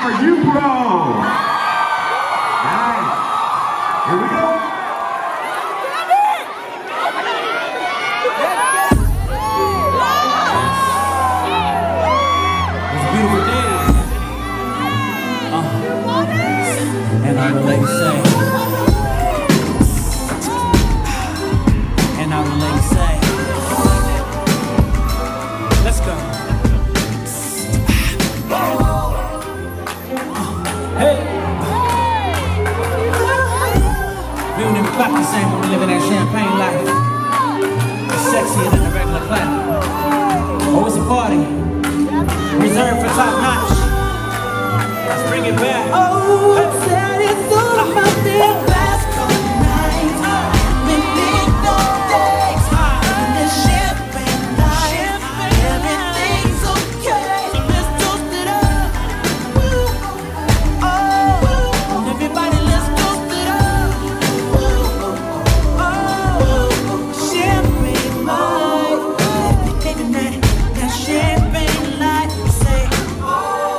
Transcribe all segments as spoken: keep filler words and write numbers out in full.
Are You Pro? Nice. Here we go. It's a beautiful day. Uh, and I would like to say, and I would like to say, let's go. Hey! We don't even clap the same when we living that champagne life. It's sexier than a regular clap. Oh, it's a party. Reserved for top notch. Let's bring it back. Oh, that is all my thing. Last couple nights, been big long days, and the champagne night, everything's okay. So let's toast it up. Oh, everybody, let's toast it up. Oh, champagne night, baby, that that champagne night. Say, oh.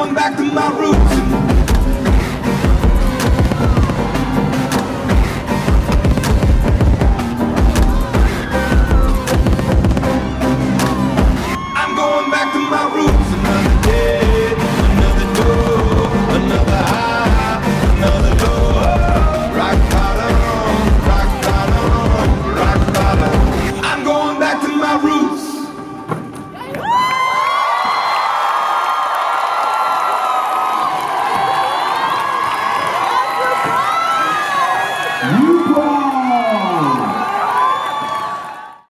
going back to my roots.